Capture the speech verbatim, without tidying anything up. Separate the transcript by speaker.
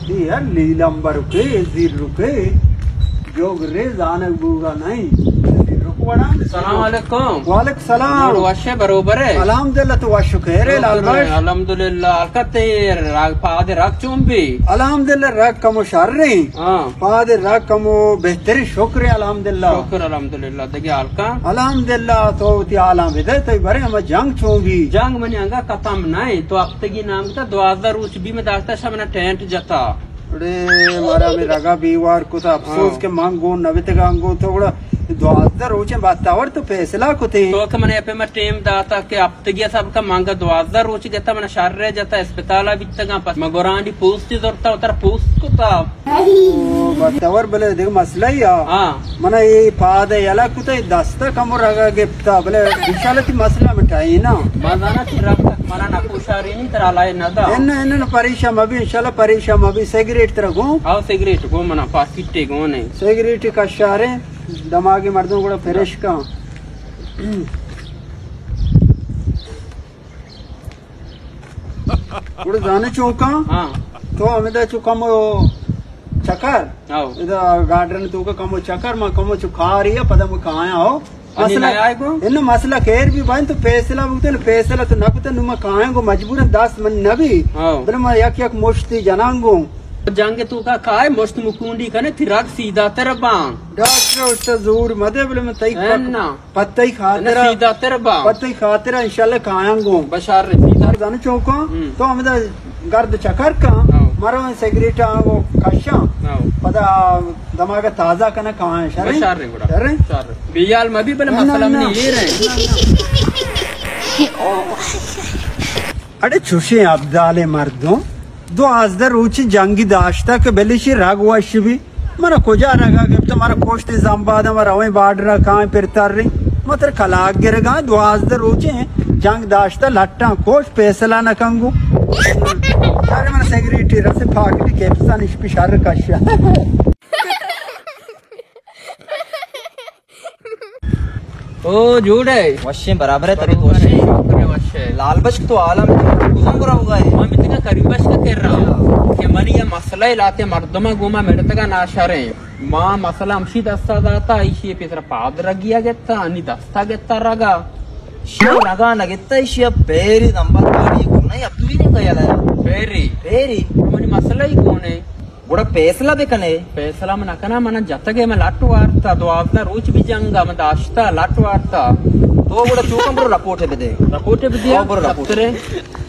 Speaker 1: यार लीलंबर रुके जीर रुके जोग रे जानक बूगा नहीं
Speaker 2: सलाम वालेकुम।
Speaker 1: वालेकुम सलाम।
Speaker 2: वशे बरोबर है
Speaker 1: अल्हम्दुलिल्लाह तो वशु खैर है लालबाश
Speaker 2: अल्हम्दुलिल्लाह अलकते राग पादे राग चुंबी
Speaker 1: अल्हम्दुलिल्लाह राग कमो शर्रे
Speaker 2: हां
Speaker 1: पादे राग कमो बेहतरी शुक्र है अल्हम्दुलिल्लाह
Speaker 2: शुक्र अल्हम्दुलिल्लाह देगे अलका
Speaker 1: अल्हम्दुलिल्लाह तो ती आलम विदे तो बरे हम जंग चोंगी
Speaker 2: जंग मने अंगा खत्म नहीं तो अब तक नाम का द्वादर उच भी में दास्ता शमना टेंट जता
Speaker 1: अरे मारा में रगा बीवार को तो अफसोस के मांगो नवित गांगो थोड़ा द्वादर रोचे बातावर तो फैसला को थे
Speaker 2: तो के मने पे में टीम दाता के अब तक सब का मांगा द्वादर रोच गता मने शर्रे जता अस्पताल बितगा पस मगोरांडी पोस्ट जोरता उतर पोस्ट को ता
Speaker 1: ओ बातावर बले देख मसला ही हां मने ये पादे यला कुते दस्ता कम रगा गेप्ता बले विशालती मसला मिटाई ना
Speaker 2: मजाना रब तक मना ना कुशारी नहीं तरा लाए नदा
Speaker 1: एन एन परीक्षा में भी इंशाल्लाह परीक्षा में भी सिगरेट तरह गो
Speaker 2: हां सिगरेट गो मना पाकिटे गो नहीं
Speaker 1: सिगरेट का शारे दमागी मर्दों को फ्रेश का उड़े जाने चौका
Speaker 2: हां
Speaker 1: तो हमें तो चुका मो चक्कर
Speaker 2: आओ
Speaker 1: इधर गार्डन तो का कमो चक्कर में कमो चुका रही है पता में कहाँ हो
Speaker 2: मसला आएगो
Speaker 1: इन मसला केर भी भाई तो फैसला बुते फैसला तो न कुते नुमा कहाँ को मजबूर दस मन नबी फिर मैं यक यक मुश्ती जनांगो
Speaker 2: जंगे तू का काय मस्त मुकुंडी कने तिराग सीधा तेरा बांग
Speaker 1: डॉक्टर उससे जोर मदे बोले मैं तई
Speaker 2: ना
Speaker 1: पत्ता ही खातेरा
Speaker 2: सीधा तेरा बांग
Speaker 1: पत्ता ही खातेरा इंशाल्लाह कायांगो
Speaker 2: बशार रे सीधा
Speaker 1: जाने चौका तो हमें तो गर्द चक्कर का मारो सिगरेट वो कशा पता दमाग ताजा कना कहाँ है शर्रे
Speaker 2: बशार रे गुड़ा शर्रे बियाल में भी बले मसला में ये रहे
Speaker 1: अरे छुशे अब्दाले मर्दों दो आजदर ऊंची जंगी दाश्ता के बेलिशी राग वश भी मरा कोजा रगा के तो मारा कोष्ट जंबाद मरा वही बाडरा कहाँ फिर तर रही मतलब कलाक गिरगा दो आजदर ऊंचे जंग दाश्ता लट्टा कोष्ट पैसला न कंगू अरे मरा सेक्रेटरी रसे फाकटी केप्सान इस पिशार कश्या
Speaker 2: ओ झूठे
Speaker 3: वश्य बराबर है तभी तो वश्य लाल बश तो आलम गुजम करा होगा है
Speaker 2: मैं इतना करीबश का कह रहा हूँ कि मरी ये मसला इलाते मर्दमा गुमा मेरे तक नाशरे माँ मसला हमशी दस्ता दाता इसी पितर पाद रगिया गेता अनि दस्ता गेता रगा
Speaker 3: शिव रगा नगेता इसी पेरी नंबर पारी नहीं अब भी नहीं कया लाया
Speaker 2: पेरी
Speaker 3: पेरी
Speaker 2: मनी मसला ही कौन है
Speaker 3: बड़ा पैसला बेकने
Speaker 2: पैसला मन अकना मन जतगे में लाटू वार्ता दो आपना रोच बिजंगा में दाश्ता लाटू वार्ता
Speaker 3: तो बड़ा चूकम बड़ा रपोर्ट है बेदे
Speaker 2: रपोर्ट है बिदिया
Speaker 3: बड़ा रपोर्ट